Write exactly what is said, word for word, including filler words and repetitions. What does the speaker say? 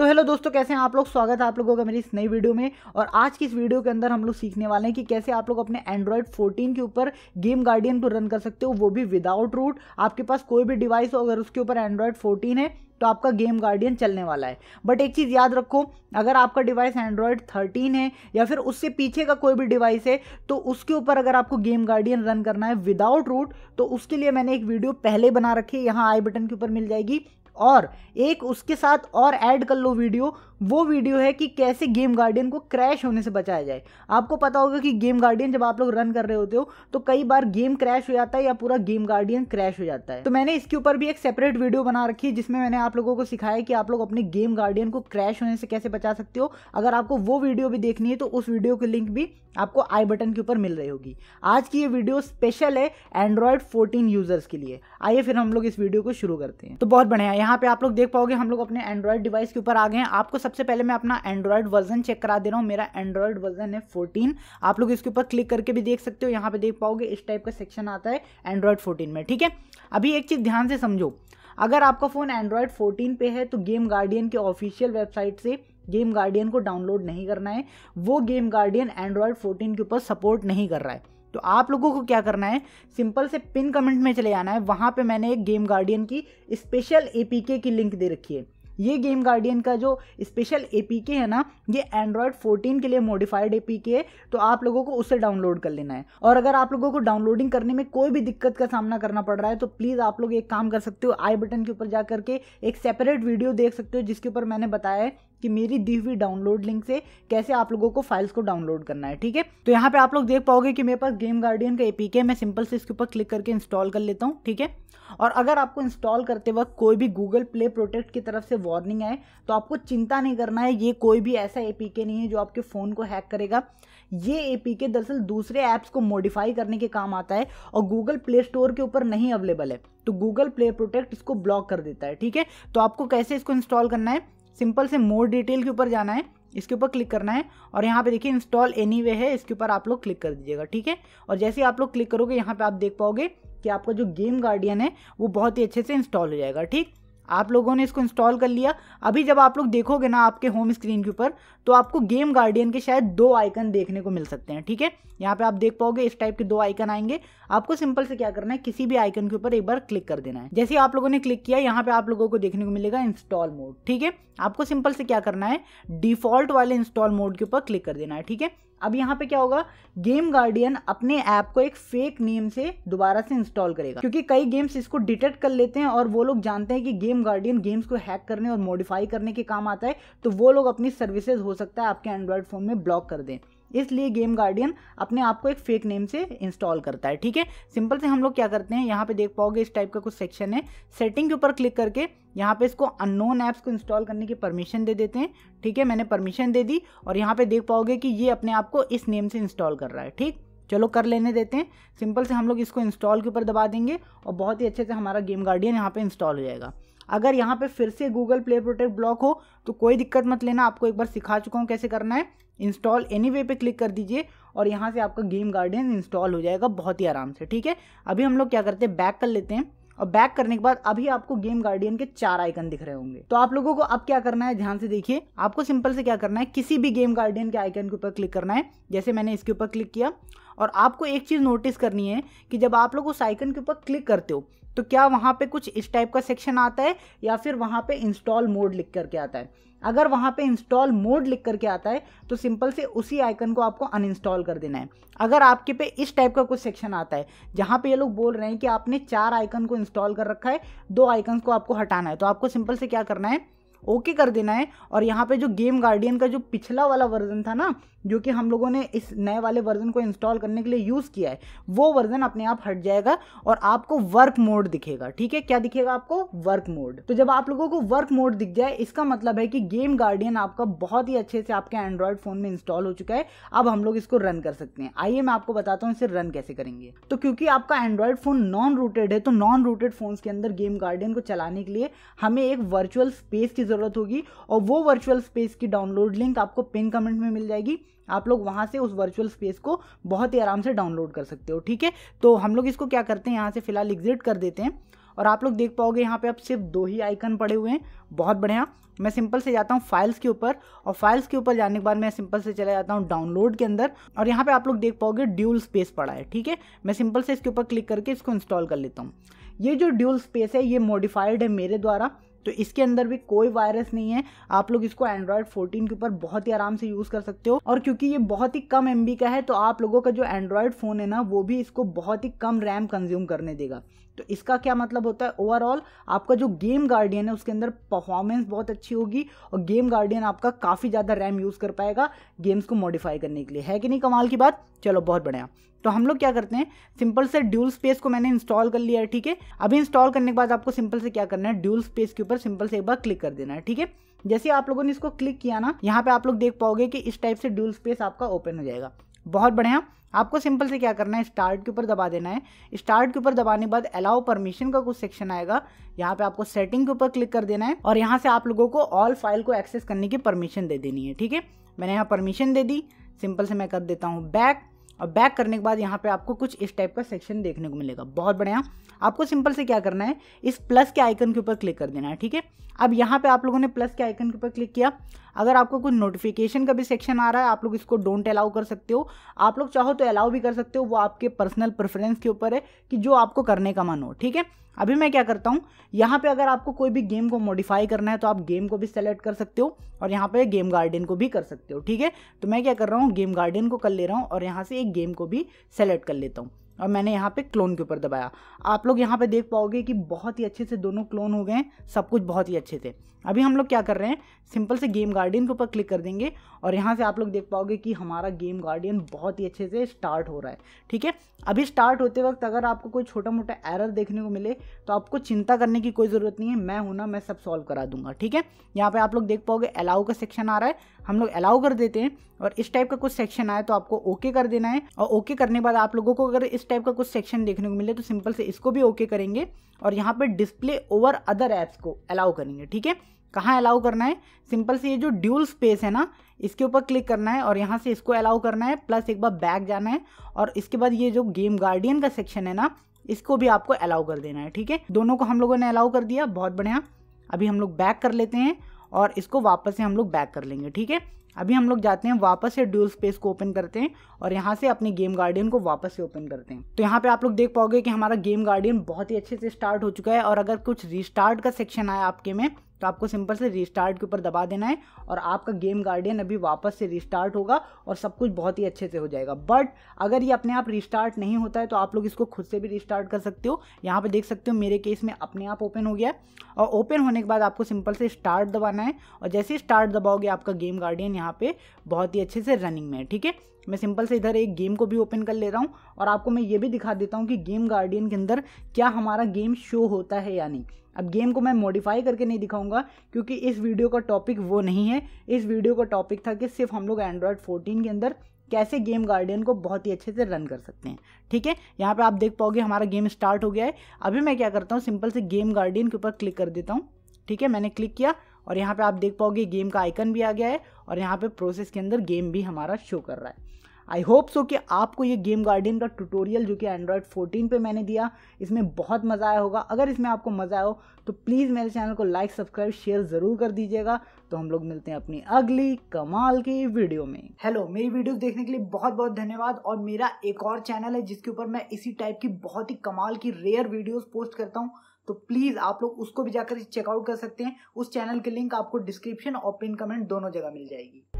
तो हेलो दोस्तों, कैसे हैं आप लोग। स्वागत है आप लोगों का मेरी इस नई वीडियो में। और आज की इस वीडियो के अंदर हम लोग सीखने वाले हैं कि कैसे आप लोग अपने एंड्रॉयड फोर्टीन के ऊपर गेम गार्डियन को रन कर सकते हो, वो भी विदाउट रूट। आपके पास कोई भी डिवाइस हो, अगर उसके ऊपर एंड्रॉयड फोर्टीन है तो आपका गेम गार्डियन चलने वाला है। बट एक चीज़ याद रखो, अगर आपका डिवाइस एंड्रॉयड थर्टीन है या फिर उससे पीछे का कोई भी डिवाइस है तो उसके ऊपर अगर आपको गेम गार्डियन रन करना है विदाउट रूट तो उसके लिए मैंने एक वीडियो पहले बना रखी है, यहाँ आई बटन के ऊपर मिल जाएगी। और एक उसके साथ और ऐड कर लो वीडियो, वो वीडियो है कि कैसे गेम गार्डियन को क्रैश होने से बचाया जाए। आपको पता होगा कि गेम गार्डियन जब आप लोग रन कर रहे होते हो तो कई बार गेम क्रैश हो जाता है या पूरा गेम गार्डियन क्रैश हो जाता है। तो मैंने इसके ऊपर भी एक सेपरेट वीडियो बना रखी है जिसमें मैंने आप लोगों को सिखाया कि आप लोग अपने गेम गार्डियन को क्रैश होने से कैसे बचा सकते हो। अगर आपको वो वीडियो भी देखनी है तो उस वीडियो की लिंक भी आपको आई बटन के ऊपर मिल रही होगी। आज की ये वीडियो स्पेशल है एंड्रॉयड फोर्टीन यूजर्स के लिए। आइए फिर हम लोग इस वीडियो को शुरू करते हैं। तो बहुत बढ़िया, यहाँ पे आप लोग देख पाओगे हम लोग अपने एंड्रॉयड डिवाइस के ऊपर आ गए हैं। आपको सबसे पहले मैं अपना एंड्रॉयड वर्जन चेक करा दे रहा हूँ। मेरा एंड्रॉयड वर्जन है फोर्टीन। आप लोग इसके ऊपर क्लिक करके भी देख सकते हो, यहाँ पे देख पाओगे इस टाइप का सेक्शन आता है एंड्रॉयड फोर्टीन में। ठीक है, अभी एक चीज ध्यान से समझो, अगर आपका फोन एंड्रॉयड फोर्टीन पे है तो गेम गार्डियन के ऑफिशियल वेबसाइट से गेम गार्डियन को डाउनलोड नहीं करना है। वो गेम गार्डियन एंड्रॉयड फोर्टीन के ऊपर सपोर्ट नहीं कर रहा है। तो आप लोगों को क्या करना है, सिंपल से पिन कमेंट में चले जाना है। वहां पे मैंने एक गेम गार्डियन की स्पेशल एपीके की लिंक दे रखी है। ये गेम गार्डियन का जो स्पेशल एपीके है ना, ये एंड्रॉयड फोर्टीन के लिए मॉडिफाइड एपीके है, तो आप लोगों को उसे डाउनलोड कर लेना है। और अगर आप लोगों को डाउनलोडिंग करने में कोई भी दिक्कत का सामना करना पड़ रहा है तो प्लीज़ आप लोग एक काम कर सकते हो, आई बटन के ऊपर जा करके एक सेपरेट वीडियो देख सकते हो जिसके ऊपर मैंने बताया है कि मेरी दी हुई डाउनलोड लिंक से कैसे आप लोगों को फाइल्स को डाउनलोड करना है। ठीक है, तो यहाँ पे आप लोग देख पाओगे कि मेरे पास गेम गार्डियन का एपीके, मैं सिंपल से इसके ऊपर क्लिक करके इंस्टॉल कर लेता हूँ। ठीक है, और अगर आपको इंस्टॉल करते वक्त कोई भी गूगल प्ले प्रोटेक्ट की तरफ से वार्निंग आए तो आपको चिंता नहीं करना है। ये कोई भी ऐसा एपीके नहीं है जो आपके फ़ोन को हैक करेगा। ये एपीके दरअसल दूसरे ऐप्स को मॉडिफाई करने के काम आता है और गूगल प्ले स्टोर के ऊपर नहीं अवेलेबल है, तो गूगल प्ले प्रोटेक्ट इसको ब्लॉक कर देता है। ठीक है, तो आपको कैसे इसको इंस्टॉल करना है, सिंपल से मोर डिटेल के ऊपर जाना है, इसके ऊपर क्लिक करना है और यहाँ पे देखिए इंस्टॉल एनीवे है, इसके ऊपर आप लोग क्लिक कर दीजिएगा। ठीक है, और जैसे ही आप लोग क्लिक करोगे यहाँ पे आप देख पाओगे कि आपका जो गेम गार्डियन है वो बहुत ही अच्छे से इंस्टॉल हो जाएगा। ठीक, आप लोगों ने इसको इंस्टॉल कर लिया। अभी जब आप लोग देखोगे ना आपके होम स्क्रीन के ऊपर तो आपको गेम गार्डियन के शायद दो आइकन देखने को मिल सकते हैं। ठीक है, यहाँ पे आप देख पाओगे इस टाइप के दो आइकन आएंगे। आपको सिंपल से क्या करना है, किसी भी आइकन के ऊपर एक बार क्लिक कर देना है। जैसे ही आप लोगों ने क्लिक किया यहाँ पे आप लोगों को देखने को मिलेगा इंस्टॉल मोड। ठीक है, आपको सिंपल से क्या करना है, डिफॉल्ट वाले इंस्टॉल मोड के ऊपर क्लिक कर देना है। ठीक है, अब यहाँ पे क्या होगा, गेम गार्डियन अपने ऐप को एक फेक नेम से दोबारा से इंस्टॉल करेगा, क्योंकि कई गेम्स इसको डिटेक्ट कर लेते हैं और वो लोग जानते हैं कि गेम गार्डियन गेम्स को हैक करने और मॉडिफाई करने के काम आता है, तो वो लोग अपनी सर्विसेज हो सकता है आपके एंड्रॉयड फोन में ब्लॉक कर दें। इसलिए गेम गार्डियन अपने आप को एक फेक नेम से इंस्टॉल करता है। ठीक है, सिंपल से हम लोग क्या करते हैं, यहाँ पे देख पाओगे इस टाइप का कुछ सेक्शन है, सेटिंग के ऊपर क्लिक करके यहाँ पे इसको अननोन ऐप्स को इंस्टॉल करने की परमिशन दे देते हैं। ठीक है, मैंने परमिशन दे दी और यहाँ पे देख पाओगे कि ये अपने आप को इस नेम से इंस्टॉल कर रहा है। ठीक, चलो कर लेने देते हैं। सिंपल से हम लोग इसको इंस्टॉल के ऊपर दबा देंगे और बहुत ही अच्छे से हमारा गेम गार्डियन यहाँ पे इंस्टॉल हो जाएगा। अगर यहाँ पे फिर से गूगल प्ले प्रोटेक्ट ब्लॉक हो तो कोई दिक्कत मत लेना, आपको एक बार सिखा चुका हूँ कैसे करना है। इंस्टॉल एनीवे पे क्लिक कर दीजिए और यहाँ से आपका गेम गार्डियन इंस्टॉल हो जाएगा बहुत ही आराम से। ठीक है, अभी हम लोग क्या करते हैं, बैक कर लेते हैं और बैक करने के बाद अभी आपको गेम गार्डियन के चार आइकन दिख रहे होंगे। तो आप लोगों को अब क्या करना है, ध्यान से देखिए, आपको सिंपल से क्या करना है, किसी भी गेम गार्डियन के आइकन के ऊपर क्लिक करना है। जैसे मैंने इसके ऊपर क्लिक किया और आपको एक चीज़ नोटिस करनी है कि जब आप लोग उस आइकन के ऊपर क्लिक करते हो तो क्या वहाँ पे कुछ इस टाइप का सेक्शन आता है या फिर वहाँ पे इंस्टॉल मोड लिख करके आता है। अगर वहाँ पे इंस्टॉल मोड लिख करके आता है तो सिंपल से उसी आइकन को आपको अनइंस्टॉल कर देना है। अगर आपके पे इस टाइप का कुछ सेक्शन आता है जहाँ पे ये लोग बोल रहे हैं कि आपने चार आइकन को इंस्टॉल कर रखा है, दो आइकन को आपको हटाना है, तो आपको सिंपल से क्या करना है, ओके कर देना है। और यहाँ पे जो गेम गार्डियन का जो पिछला वाला वर्जन था ना, जो कि हम लोगों ने इस नए वाले वर्जन को इंस्टॉल करने के लिए यूज़ किया है, वो वर्जन अपने आप हट जाएगा और आपको वर्क मोड दिखेगा। ठीक है, क्या दिखेगा आपको, वर्क मोड। तो जब आप लोगों को वर्क मोड दिख जाए इसका मतलब है कि गेम गार्डियन आपका बहुत ही अच्छे से आपके एंड्रॉयड फोन में इंस्टॉल हो चुका है। अब हम लोग इसको रन कर सकते हैं। आइए मैं आपको बताता हूँ इसे रन कैसे करेंगे। तो क्योंकि आपका एंड्रॉयड फोन नॉन रूटेड है तो नॉन रूटेड फोन्स के अंदर गेम गार्डियन को चलाने के लिए हमें एक वर्चुअल स्पेस की जरूरत होगी और वो वर्चुअल स्पेस की डाउनलोड लिंक आपको पिन कमेंट में मिल जाएगी। आप लोग वहां से उस वर्चुअल स्पेस को बहुत ही आराम से डाउनलोड कर सकते हो। ठीक है, तो हम लोग इसको क्या करते हैं, यहाँ से फिलहाल एग्जिट कर देते हैं और आप लोग देख पाओगे यहाँ पे अब सिर्फ दो ही आइकन पड़े हुए हैं। बहुत बढ़िया। मैं सिंपल से जाता हूँ फाइल्स के ऊपर, और फाइल्स के ऊपर जाने के बाद मैं सिंपल से चला जाता हूँ डाउनलोड के अंदर, और यहाँ पे आप लोग देख पाओगे ड्यूल स्पेस पड़ा है। ठीक है, मैं सिंपल से इसके ऊपर क्लिक करके इसको इंस्टॉल कर लेता हूँ। ये जो ड्यूल स्पेस है ये मॉडिफाइड है मेरे द्वारा, तो इसके अंदर भी कोई वायरस नहीं है। आप लोग इसको एंड्रॉयड फोर्टीन के ऊपर बहुत ही आराम से यूज़ कर सकते हो, और क्योंकि ये बहुत ही कम एमबी का है तो आप लोगों का जो एंड्रॉयड फ़ोन है ना वो भी इसको बहुत ही कम रैम कंज्यूम करने देगा। तो इसका क्या मतलब होता है, ओवरऑल आपका जो गेम गार्डियन है उसके अंदर परफॉर्मेंस बहुत अच्छी होगी, और गेम गार्डियन आपका काफ़ी ज़्यादा रैम यूज़ कर पाएगा गेम्स को मॉडिफाई करने के लिए। है कि नहीं कमाल की बात। चलो बहुत बढ़िया। तो हम लोग क्या करते हैं, सिंपल से ड्यूल स्पेस को मैंने इंस्टॉल कर लिया है। ठीक है, अभी इंस्टॉल करने के बाद आपको सिंपल से क्या करना है, ड्यूल स्पेस के ऊपर सिंपल से एक बार क्लिक कर देना है। ठीक है, जैसे आप लोगों ने इसको क्लिक किया ना, यहाँ पे आप लोग देख पाओगे कि इस टाइप से ड्यूल स्पेस आपका ओपन हो जाएगा। बहुत बढ़िया। आपको सिंपल से क्या करना है, स्टार्ट के ऊपर दबा देना है। स्टार्ट के ऊपर दबाने के बाद अलाउ परमिशन का कुछ सेक्शन आएगा, यहाँ पे आपको सेटिंग के ऊपर क्लिक कर देना है, और यहाँ से आप लोगों को ऑल फाइल को एक्सेस करने की परमिशन दे देनी है। ठीक है, मैंने यहाँ परमिशन दे दी। सिंपल से मैं कर देता हूँ बैक, और बैक करने के बाद यहाँ पे आपको कुछ इस टाइप का सेक्शन देखने को मिलेगा। बहुत बढ़िया। आपको सिंपल से क्या करना है, इस प्लस के आइकन के ऊपर क्लिक कर देना है। ठीक है, अब यहाँ पे आप लोगों ने प्लस के आइकन के ऊपर क्लिक किया। अगर आपको कुछ नोटिफिकेशन का भी सेक्शन आ रहा है, आप लोग इसको डोंट अलाउ कर सकते हो। आप लोग चाहो तो अलाउ भी कर सकते हो, वो आपके पर्सनल प्रेफरेंस के ऊपर है कि जो आपको करने का मन हो। ठीक है, अभी मैं क्या करता हूँ, यहाँ पे अगर आपको कोई भी गेम को मॉडिफाई करना है तो आप गेम को भी सेलेक्ट कर सकते हो, और यहाँ पे गेम गार्डियन को भी कर सकते हो। ठीक है, तो मैं क्या कर रहा हूँ, गेम गार्डियन को कर ले रहा हूँ, और यहाँ से एक गेम को भी सेलेक्ट कर लेता हूँ, और मैंने यहाँ पे क्लोन के ऊपर दबाया। आप लोग यहाँ पे देख पाओगे कि बहुत ही अच्छे से दोनों क्लोन हो गए, सब कुछ बहुत ही अच्छे से। अभी हम लोग क्या कर रहे हैं, सिंपल से गेम गार्डियन के ऊपर क्लिक कर देंगे, और यहाँ से आप लोग देख पाओगे कि हमारा गेम गार्डियन बहुत ही अच्छे से स्टार्ट हो रहा है। ठीक है, अभी स्टार्ट होते वक्त अगर आपको कोई छोटा मोटा एरर देखने को मिले तो आपको चिंता करने की कोई ज़रूरत नहीं है, मैं हूं ना, मैं सब सॉल्व करा दूंगा। ठीक है, यहाँ पे आप लोग देख पाओगे अलाउ का सेक्शन आ रहा है, हम लोग अलाउ कर देते हैं, और इस टाइप का कुछ सेक्शन आए तो आपको ओके कर देना है। और ओके करने के बाद आप लोगों को अगर इस टाइप का कुछ सेक्शन देखने को मिले तो सिंपल से इसको भी ओके करेंगे, और यहाँ पे डिस्प्ले ओवर अदर ऐप्स को अलाउ करेंगे। ठीक है, कहाँ अलाउ करना है, सिंपल से ये जो ड्यूल स्पेस है ना इसके ऊपर क्लिक करना है, और यहाँ से इसको अलाउ करना है, प्लस एक बार बैक जाना है, और इसके बाद ये जो गेम गार्डियन का सेक्शन है ना इसको भी आपको अलाउ कर देना है। ठीक है, दोनों को हम लोगों ने अलाउ कर दिया। बहुत बढ़िया। अभी हम लोग बैक कर लेते हैं, और इसको वापस से हम लोग बैक कर लेंगे। ठीक है, अभी हम लोग जाते हैं वापस से ड्यूल स्पेस को ओपन करते हैं, और यहाँ से अपने गेम गार्डियन को वापस से ओपन करते हैं। तो यहाँ पे आप लोग देख पाओगे कि हमारा गेम गार्डियन बहुत ही अच्छे से स्टार्ट हो चुका है, और अगर कुछ रिस्टार्ट का सेक्शन आया आपके में तो आपको सिंपल से रिस्टार्ट के ऊपर दबा देना है, और आपका गेम गार्डियन अभी वापस से रिस्टार्ट होगा, और सब कुछ बहुत ही अच्छे से हो जाएगा। बट अगर ये अपने आप रिस्टार्ट नहीं होता है तो आप लोग इसको खुद से भी रिस्टार्ट कर सकते हो। यहाँ पे देख सकते हो मेरे केस में अपने आप ओपन हो गया है, और ओपन होने के बाद आपको सिंपल से स्टार्ट दबाना है, और जैसे ही स्टार्ट दबाओगे आपका गेम गार्डियन यहाँ पे बहुत ही अच्छे से रनिंग में है। ठीक है, मैं सिंपल से इधर एक गेम को भी ओपन कर ले रहा हूँ, और आपको मैं ये भी दिखा देता हूँ कि गेम गार्डियन के अंदर क्या हमारा गेम शो होता है या नहीं। अब गेम को मैं मॉडिफाई करके नहीं दिखाऊंगा क्योंकि इस वीडियो का टॉपिक वो नहीं है। इस वीडियो का टॉपिक था कि सिर्फ हम लोग एंड्रॉयड फोर्टीन के अंदर कैसे गेम गार्डियन को बहुत ही अच्छे से रन कर सकते हैं। ठीक है, यहाँ पे आप देख पाओगे हमारा गेम स्टार्ट हो गया है। अभी मैं क्या करता हूँ, सिंपल से गेम गार्डियन के ऊपर क्लिक कर देता हूँ। ठीक है, मैंने क्लिक किया, और यहाँ पे आप देख पाओगे गेम का आइकन भी आ गया है, और यहाँ पे प्रोसेस के अंदर गेम भी हमारा शो कर रहा है। आई होप सो कि आपको ये गेम गार्डियन का ट्यूटोरियल जो कि एंड्रॉयड फोर्टीन पे मैंने दिया इसमें बहुत मज़ा आया होगा। अगर इसमें आपको मज़ा आया हो तो प्लीज़ मेरे चैनल को लाइक सब्सक्राइब शेयर ज़रूर कर दीजिएगा। तो हम लोग मिलते हैं अपनी अगली कमाल की वीडियो में। हेलो, मेरी वीडियोस देखने के लिए बहुत बहुत धन्यवाद। और मेरा एक और चैनल है जिसके ऊपर मैं इसी टाइप की बहुत ही कमाल की रेयर वीडियोस पोस्ट करता हूँ, तो प्लीज़ आप लोग उसको भी जाकर चेकआउट कर सकते हैं। उस चैनल की लिंक आपको डिस्क्रिप्शन और पिन कमेंट दोनों जगह मिल जाएगी।